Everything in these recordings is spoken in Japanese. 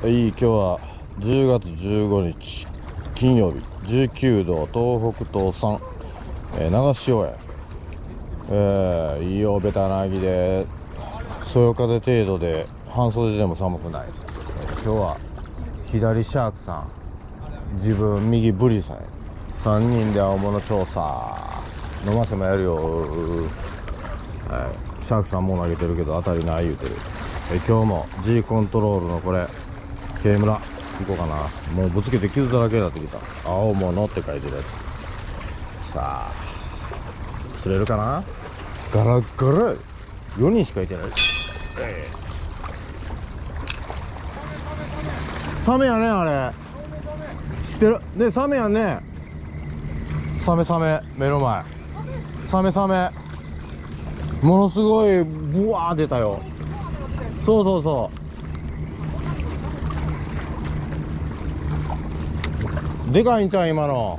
はい、今日は10月15日金曜日、19度、東北東3、長潮へ、いいよ、ベタなぎでそよ風程度で半袖でも寒くない。今日は左シャークさん、自分右ブリさん、3人で青物調査飲ませもやるよ。はい、シャークさんもう投げてるけど当たりない言うてる。今日も G コントロールのこれK村行こうかな。もうぶつけて傷だらけになってきた。青物って書いてるやつ。さあ釣れるかな。ガラッガラ4人しかいてない。サメやね、あれ知ってるで、サメやね。サメ目の前サメものすごいブワー出たよ。そうでかいんちゃう今の。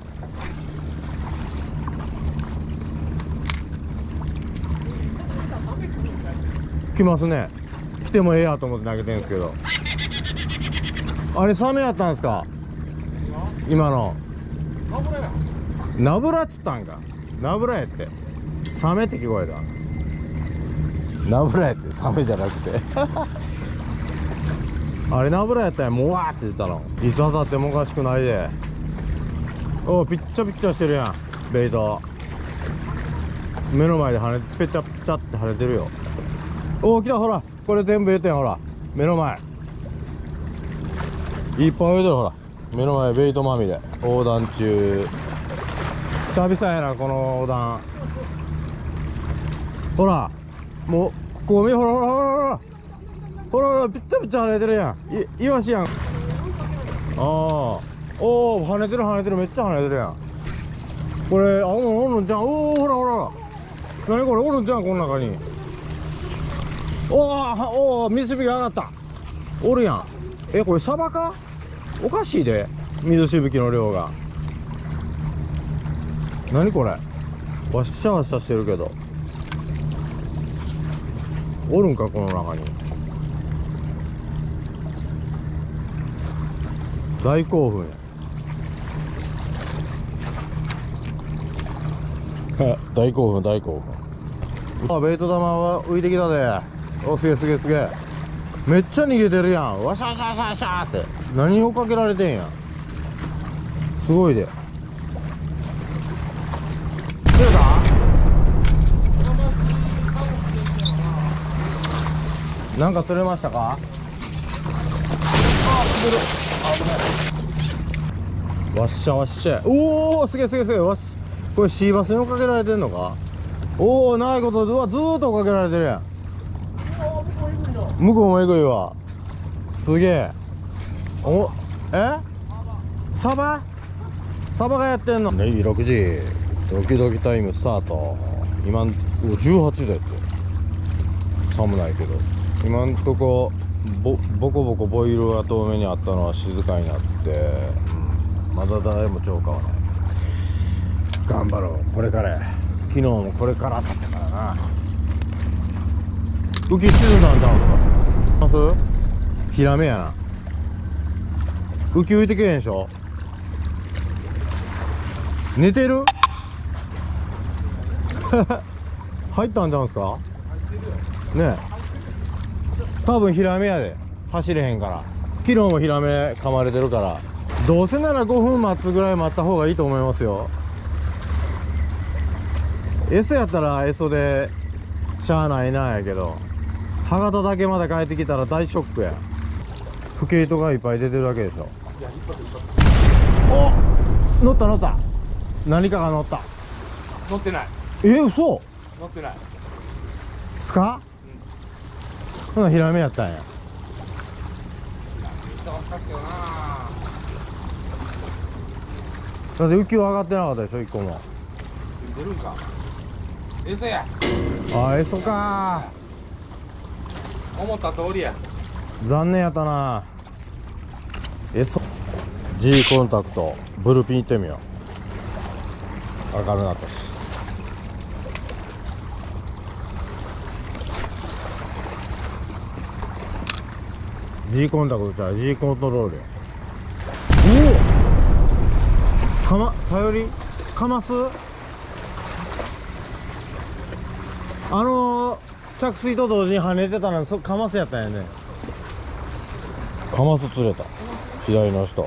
来ますね。来てもええやと思って投げてんすけど、あれサメやったんすか今の。ナブラっつったんか。ナブラやって、サメって聞こえた。ナブラやってサメじゃなくてあれナブラやったんや。もうわーって出たの。いつ当たってもおかしくないで。おお、ピッチャしてるやん。ベイト目の前で跳ねペチャペチャって跳ねてるよ。おお来た、ほらこれ全部言うてん。ほら目の前いっぱい泳いでる。ほら目の前ベイトまみれ。横断中。久々やなこの横断。ほらもうここ見、ほらピッチャ跳ねてるやん。イワシやん。ああ、おお跳ねてるめっちゃ跳ねてるやん。これおるんちゃん。おおほら何これ、おるんちゃんこの中に。おお水しぶき上がった。おるやん。これサバか。おかしいで水しぶきの量が。何これ、わっしゃわっしゃしてるけどおるんかこの中に。大興奮や大興奮。あ、ベイト玉は浮いてきたで。お、すげえめっちゃ逃げてるやん。わしゃーって何をかけられてんや。すごいで。釣れた。なんか釣れましたか。わっしゃ。おおすげえ。わしこれシーバスに追っかけられてんのか。おおないことで。うわずーっと追っかけられてるやん。向こうもエグいわ。すげえ。おサバがやってんの。6時ドキドキタイムスタート。今18度やって。寒ないけど今んとこボコボコボイルが遠目にあったのは静かになって、まだ誰も超過はない。頑張ろうこれから。昨日もこれからだったからな。浮き沈んだんちゃうんすか。ますヒラメやな。浮き浮いてけへんでしょ。寝てる入ったんちゃうんすかね。多分ヒラメやで。走れへんから。昨日もヒラメ噛まれてるから、どうせなら5分待つぐらい待った方がいいと思いますよ。エソやったらエソでしゃあないなやけど、歯型だけまで帰ってきたら大ショックや。フケイトがいっぱい出てるだけでしょ。お乗った。何かが乗った。 乗ってない。 嘘。 乗ってない。 スカ、ほなヒラメやったんや。だって浮き輪上がってなかったでしょ、1個も。 出るんか。エソや。 あ、エソか。 思った通りや。 残念やったな。エソ G コンタクトブルピン行ってみよう。明るなったし。 G コンタクトちゃう、 G コントロールや。おお、さよりかます。着水と同時に跳ねてたのかますやったんやね。かます釣れた、左の人。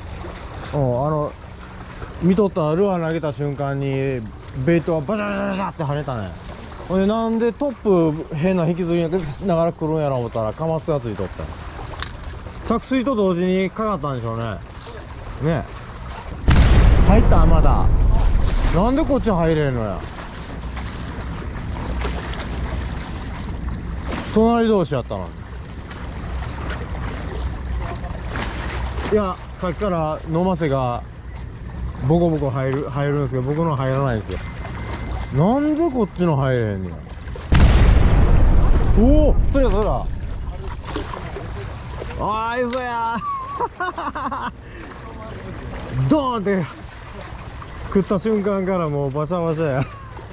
見とったルアー投げた瞬間にベイトがバチャバチャバチャって跳ねたね。ほんでなんでトップ変な引きずりながら来るんやろ思ったらカマスがついとった。着水と同時にかかったんでしょうね。ね入った。まだなんでこっち入れんのや。隣同士やったのに。いや、さっきから野間瀬がボコボコ入るんですけど、僕の入らないんですよ。なんでこっちの入れへんねん。おお、そりゃそりゃ。あー、嘘やドーンって食った瞬間からもうバシャバシャや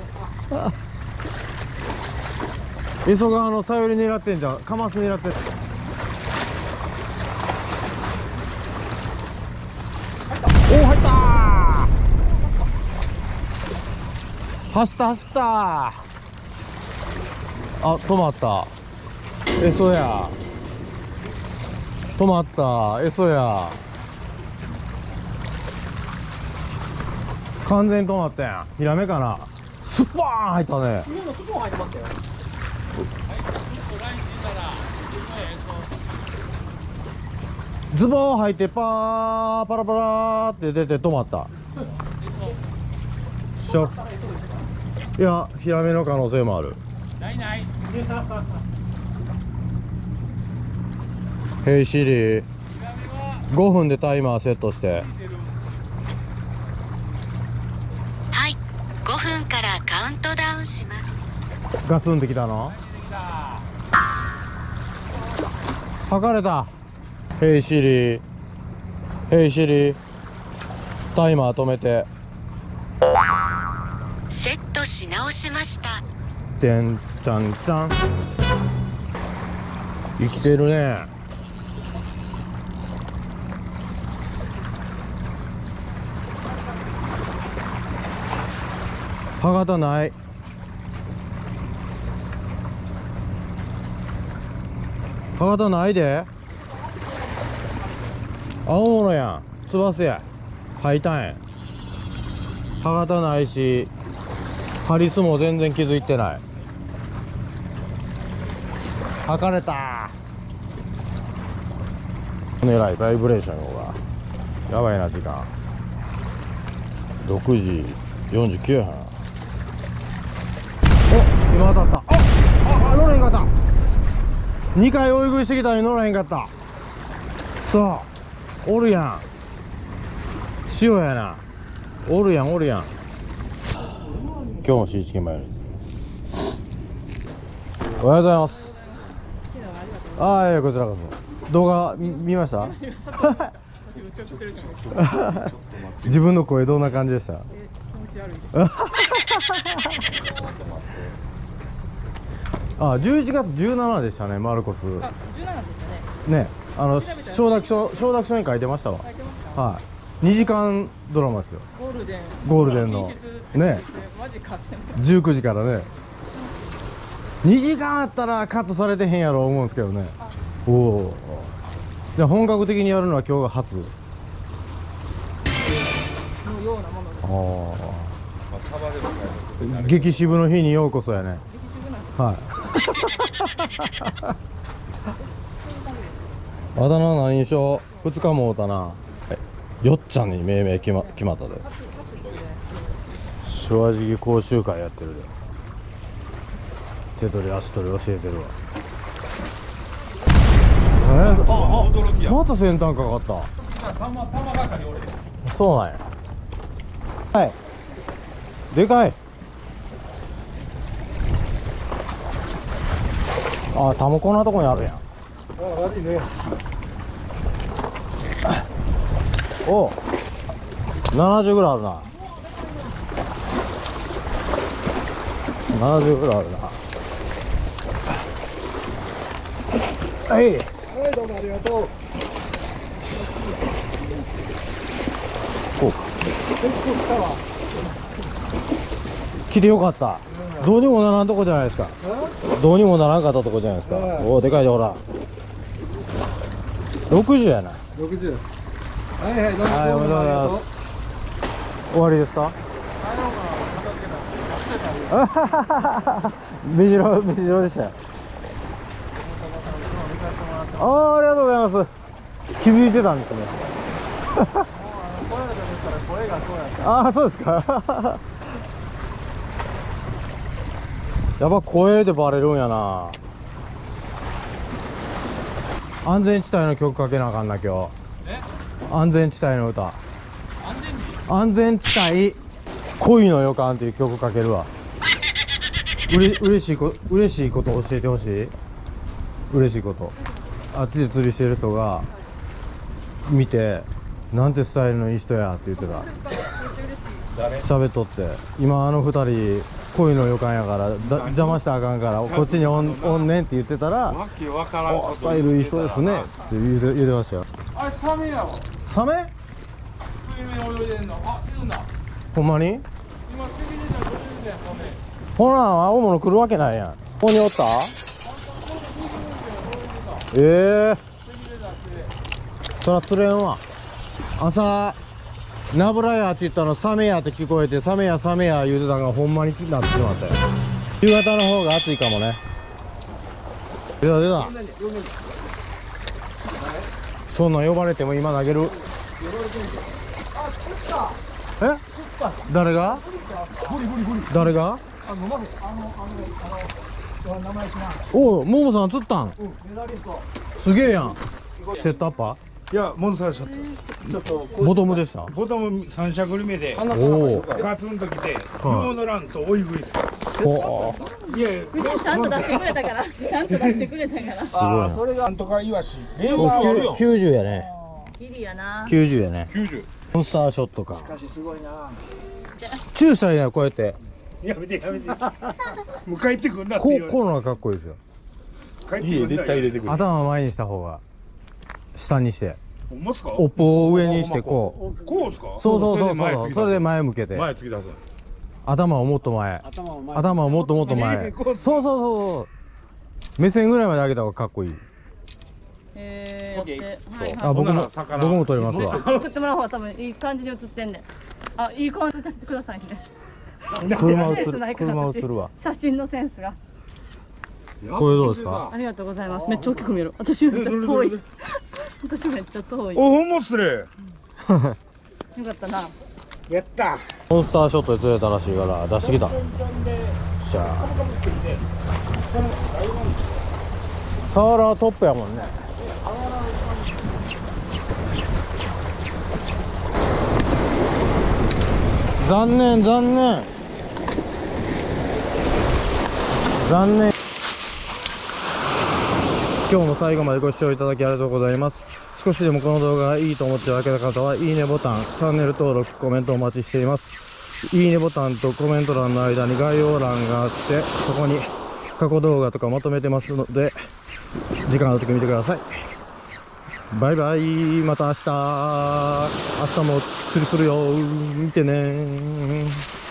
磯がさより狙ってんじゃん、カマス狙ってん。おお、入ったー。走った走った。あ、止まった。エソや。止まった。エソや。完全に止まったやん。ヒラメかな。スパーン入ったね。 今のスポーン入ってましたよ。 ズボン入ってパラパラって出て止まった。しょ。いや、ヒラメの可能性もある。 ないない。 ヘイシリ、5分でタイマーセットして。 はい、5分からカウントダウンします。 ガツンってきたの。測れた。ヘイシリ、ヘイシリ、タイマー止めて。 セットし直しました。 てんちゃんちゃん。生きてるね。歯型ない。歯型ないで。青物やん、つばすや。吐いたんや。歯型ないし、ハリスも全然気づいてない。測れたー。えらいバイブレーションがやばいな。時間6時49分。お、今当たった。あ、乗らへんかった。2回追い食いしてきたのに乗らへんかった。さあ、おるやん。塩やな。おるやんおるやん。今日もシーチキンマヨネーズ。おはようございます。ああ、いや、こちらこそ。動画見ました？自分の声どんな感じでした？ 気持ち悪いです。 あ、11月17でしたね、マルコス。 あ、17でしたね。 ね、承諾書に書いてましたわ。 書いてました。 はい。2時間ドラマですよ。 ゴールデン。 ゴールデンのね、 マジかってね。 19時からね。2時間あったらカットされてへんやろ思うんですけどね。おお。じゃあ本格的にやるのは今日が初。 のようなものです。 あまあ、サバでもあ。激渋の日にようこそやね。 激渋なんです。 はい。あだ名何にしよう。2日もおうたな。よっちゃんに命名決まったで。正直講習会やってるで。手取り足取り教えてるわ。 驚きや。 また先端かかった。 玉がかに俺。 そうなんや。はい。でかい。あ、タモこんなとこにあるやん。あ、悪いね。お、70ぐらいあるな。70ぐらいあるな。はい。はい、どうも。 ありがとう。 こうか。来てよかった。どうにもならんとこじゃないですか。どうにもならんかったとこじゃないですか。おお、でかいでほら。60やな。 60。はいはい、どうもはい、おめでとうございます。終わりですか？目白でしたよ。ああ、ありがとうございます。気づいてたんですね。ああ、そうですか。やっぱ声でバレるんやな。安全地帯の曲かけなあかんな、今日。安全地帯の歌。安全地帯恋の予感っていう曲かけるわ。嬉しいこと教えてほしい。嬉しいこと。あっちで釣りしてる人が見て、なんてスタイルのいい人やって言ってた。喋っとって、今二人恋の予感やから邪魔したらあかんからこっちにおんねんって言ってたら、 わけわからんことスタイルいい人ですねって言ってましたよ。 あれサメやわ。 サメ？ 水面泳いでんの。あ、沈んだ。 ほんまに？ 今水面で泳いでんサメ。 ほら、青物来るわけないやん。ここにおった？そら釣れんわ。朝ナブラやって言ったのサメやって聞こえて、サメや言うてたのがほんまになってしまったよ。夕方の方が暑いかもね。出た。そんなん呼ばれても今投げる。え？誰が？誰が？おう、ももさん釣ったん？すげえやん。セットアッパー？ いや、戻されちゃった。ちょっとボトムでした。 ボトム3しゃくり目でおお。 ガツンときて、紐乗らんと追い食いっす。 ほいやいや、 ちゃんと出してくれたからちゃんと出してくれたからあーそれがなんとかイワシ。レーザーあるよ。 90やね。 ギリやな。 90やね。 90。 モンスターショットか。 しかしすごいな。 チューしたらいいな、こうやって。 やめてやめて。もう帰ってくんなって言われこうのがかっこいいですよ。 帰ってくんな。絶対入れてくる。 頭前にした方が下にしてほんまっすか？ 尾っぽを上にしてこう。 こうっすか？ そうそれで前突き出すそれで前向けて前突き出す。 頭をもっと前、頭をもっともっと前。そう目線ぐらいまで上げた方がかっこいい。 やってはいあ、 は僕もほんなら魚撮りますわ。 い送ってもらう方が多分いい感じに映ってんねん。あ、いい感じに映ってくださいね。 車映センスないからる私わ。 写真のセンスが。 これどうですか？ ありがとうございます。めっちゃ大きく見える。私めっちゃ遠い。私めっちゃ遠い。よお、ほんまっすね。 かったな。 やった。 モンスターショットで釣れたらしいから出してきた。しゃあ。サワラはトップやもんね。残念。今日も最後までご視聴いただきありがとうございます。少しでもこの動画がいいと思っていただけた方は、いいねボタン、チャンネル登録、コメントお待ちしています。いいねボタンとコメント欄の間に概要欄があって、そこに過去動画とかまとめてますので、時間の時見てください。バイバイ、また明日も釣りするよ。見てね。